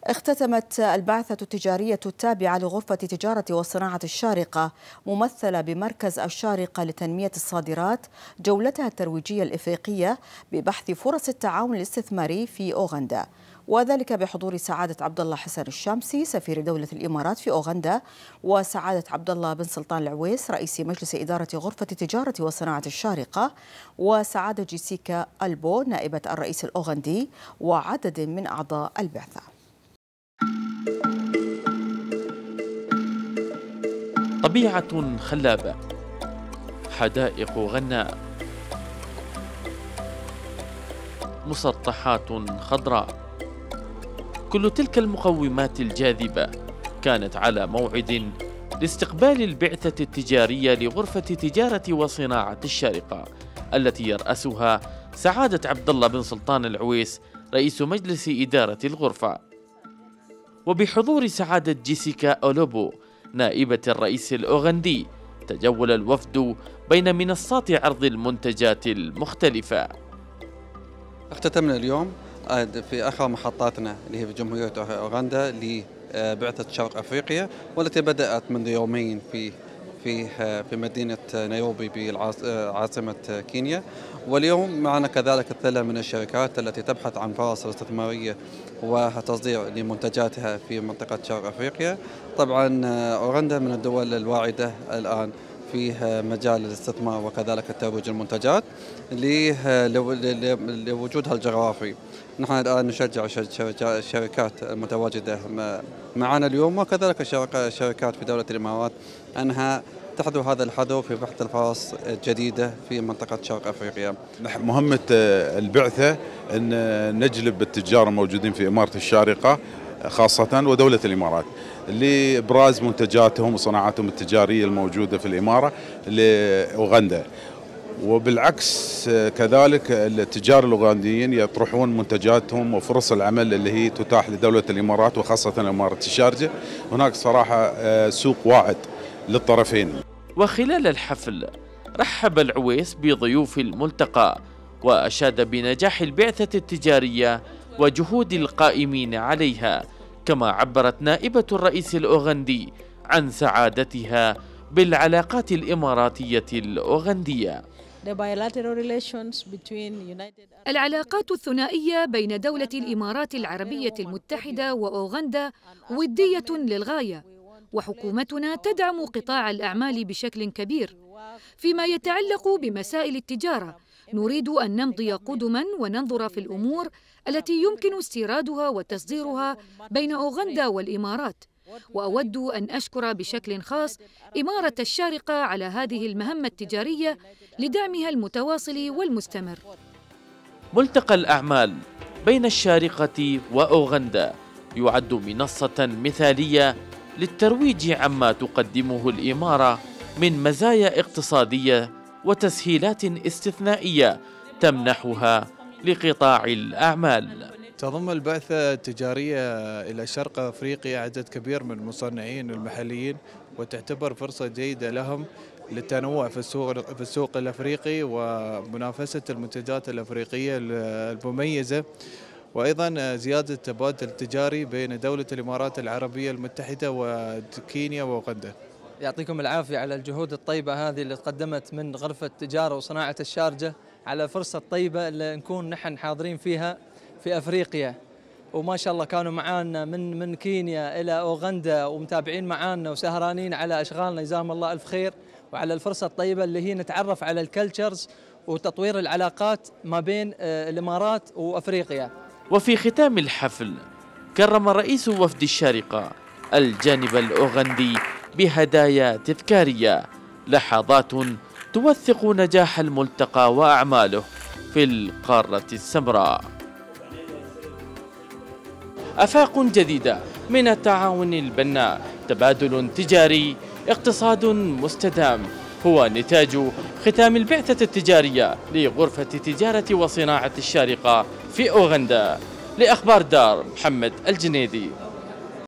اختتمت البعثة التجارية التابعة لغرفة تجارة والصناعة الشارقة ممثلة بمركز الشارقة لتنمية الصادرات جولتها الترويجية الإفريقية ببحث فرص التعاون الاستثماري في أوغندا، وذلك بحضور سعادة عبد الله حسن الشامسي سفير دولة الإمارات في أوغندا، وسعادة عبد الله بن سلطان العويس رئيس مجلس إدارة غرفة التجارة والصناعة الشارقة، وسعادة جيسيكا ألبو نائبة الرئيس الأوغندي، وعدد من أعضاء البعثة. طبيعة خلابة، حدائق غناء، مسطحات خضراء، كل تلك المقومات الجاذبة كانت على موعد لاستقبال البعثة التجارية لغرفة تجارة وصناعة الشارقة التي يرأسها سعادة عبد الله بن سلطان العويس رئيس مجلس إدارة الغرفة، وبحضور سعادة جيسيكا أولوبو نائبة الرئيس الأوغندي. تجول الوفد بين منصات عرض المنتجات المختلفة. اختتمنا اليوم في آخر محطاتنا اللي هي في جمهورية أوغندا لبعثة شرق أفريقيا، والتي بدأت منذ يومين في مدينة نيروبي بعاصمة كينيا. واليوم معنا كذلك الثلة من الشركات التي تبحث عن فرص استثمارية وتصدير لمنتجاتها في منطقة شرق أفريقيا. طبعا أوغندا من الدول الواعدة الآن في مجال الاستثمار وكذلك الترويج المنتجات لوجودها الجغرافي. نحن الآن نشجع الشركات المتواجدة معنا اليوم وكذلك الشركات في دولة الإمارات أنها تحذو هذا الحذو في بحث الفرص الجديدة في منطقة شرق أفريقيا. مهمة البعثة أن نجلب التجار الموجودين في إمارة الشارقة خاصة ودولة الإمارات لإبراز منتجاتهم وصناعاتهم التجارية الموجودة في الإمارة لأوغندا، وبالعكس كذلك التجار الأوغنديين يطرحون منتجاتهم وفرص العمل اللي هي تتاح لدولة الإمارات وخاصة إمارة الشارقة. هناك صراحة سوق واعد للطرفين. وخلال الحفل رحب العويس بضيوف الملتقى وأشاد بنجاح البعثة التجارية وجهود القائمين عليها، كما عبرت نائبة الرئيس الأوغندي عن سعادتها بالعلاقات الإماراتية الأوغندية. العلاقات الثنائية بين دولة الإمارات العربية المتحدة وأوغندا ودية للغاية، وحكومتنا تدعم قطاع الأعمال بشكل كبير. فيما يتعلق بمسائل التجارة، نريد أن نمضي قدما وننظر في الأمور التي يمكن استيرادها وتصديرها بين أوغندا والإمارات. وأود أن أشكر بشكل خاص إمارة الشارقة على هذه المهمة التجارية لدعمها المتواصل والمستمر. ملتقى الأعمال بين الشارقة وأوغندا يعد منصة مثالية للترويج عما تقدمه الإمارة من مزايا اقتصادية وتسهيلات استثنائية تمنحها لقطاع الأعمال. تضم البعثة التجارية إلى شرق أفريقيا عدد كبير من المصنعين المحليين، وتعتبر فرصة جيدة لهم للتنوع في السوق الأفريقي ومنافسة المنتجات الأفريقية المميزة، وأيضا زيادة التبادل التجاري بين دولة الإمارات العربية المتحدة وكينيا وأوغندا. يعطيكم العافية على الجهود الطيبة هذه اللي تقدمت من غرفة التجارة وصناعة الشارقة، على فرصة طيبة اللي نكون نحن حاضرين فيها في أفريقيا. وما شاء الله كانوا معانا من كينيا إلى أوغندا ومتابعين معانا وسهرانين على أشغالنا، جزاهم الله ألف خير، وعلى الفرصة الطيبة اللي هي نتعرف على الكلتشرز وتطوير العلاقات ما بين الإمارات وأفريقيا. وفي ختام الحفل كرم رئيس وفد الشارقة الجانب الأوغندي بهدايا تذكارية، لحظات توثق نجاح الملتقى وأعماله في القارة السمراء. آفاق جديدة من التعاون البناء، تبادل تجاري، اقتصاد مستدام، هو نتاج ختام البعثة التجارية لغرفة تجارة وصناعة الشارقة في أوغندا. لأخبار دار، محمد الجنيدي.